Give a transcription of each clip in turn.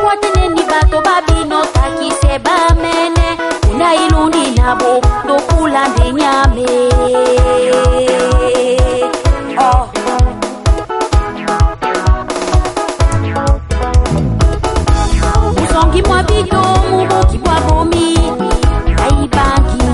wateneni bato babino takise bamene una ilundi nabo dokula ndenyame oh Musongi mwa bito mubuki bwa bomi aibangi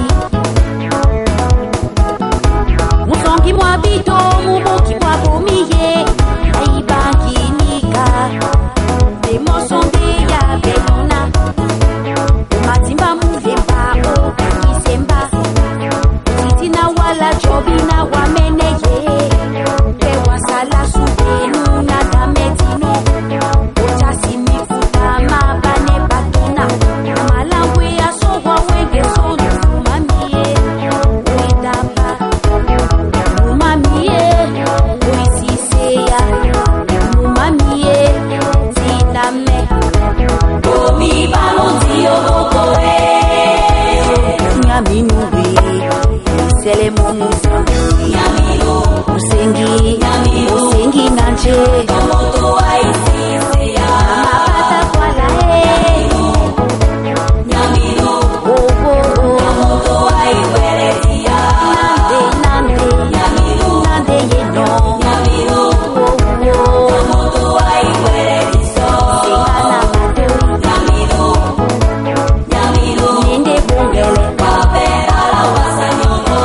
Musongi mwa bito mubuki bwa bomi ye aibangi nika Demosonge ya benona Umatimba muvemba o kisemba Titina wala jobina wamene ye Kewa sala subenu na gametino Otasi mifuta mabane batona Malangwe ya sowa wenge sonu umamiye Uidamba umamiye Uisiseya umamiye Tiname Omi balonzi obokoe Nyaminuwe Sele momusa Nyamiro Usengi Usengi nanje Tomoto aisiseya Mapata kwa lae Nyamiro Tomoto aiweretia Nande Nyamiro Nande yeno Nyamiro Tomoto aiweretiso Singana matoi Nyamiro Nyamiro Ninde bungele Kapera la wasanyono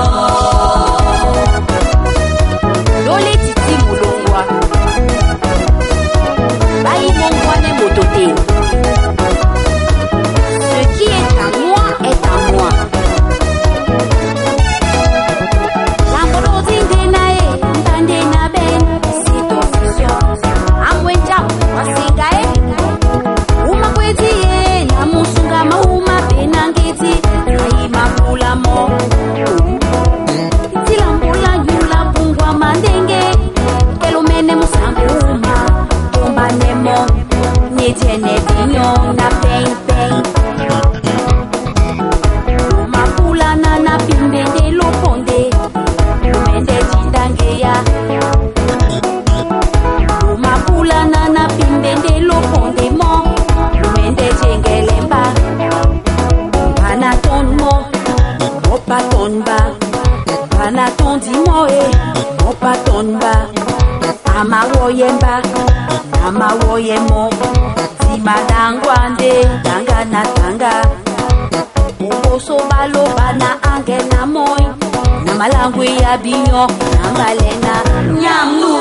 Lole titi mulongwa Bayi mongwa ne motote Ce qui est à moi est à moi Lamborghini denae Ntande na ben C'est officiel Amwenja wasingae Uma kwetie Na musunga mauma penangeti Aima kula mo Tilambula yula pungwa mandenge Kelumene musanguma Tomba nemo Netiene vinyo na peng peng Makula na pimbende loponde Lumende jitangeya Makula na pimbende loponde mo Lumende jengelemba Panaton mo Mopaton ba Panaton di mo Mopaton ba Ama woyemba Ama woyemo Timadangwande Tanga na tanga Uboso balo bana ange na moy Na malangwe ya binyo Na malena Nyamnu